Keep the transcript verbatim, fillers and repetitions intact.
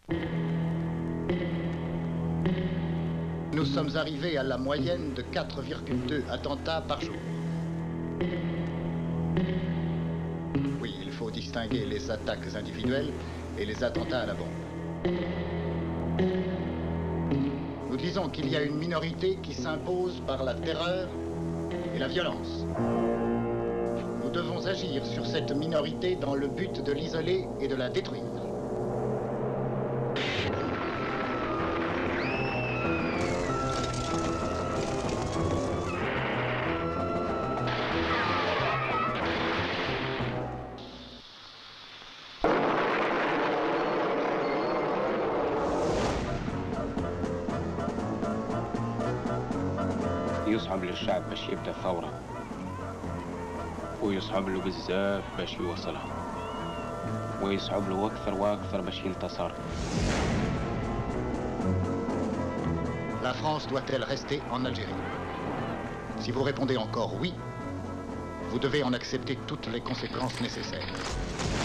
Nous sommes arrivés à la moyenne de quatre virgule deux attentats par jour. Oui, il faut distinguer les attaques individuelles et les attentats à la bombe. Nous disons qu'il y a une minorité qui s'impose par la terreur et la violence. Nous devons agir sur cette minorité dans le but de l'isoler et de la détruire. يصعب للشعب باش يبدا ثورة ويصعب له بزاف باش يوصلها ويصعب له أكثر وأكثر باش ينتصر. La France doit-elle rester en Algérie? Si vous répondez encore oui, vous devez en accepter toutes les conséquences nécessaires.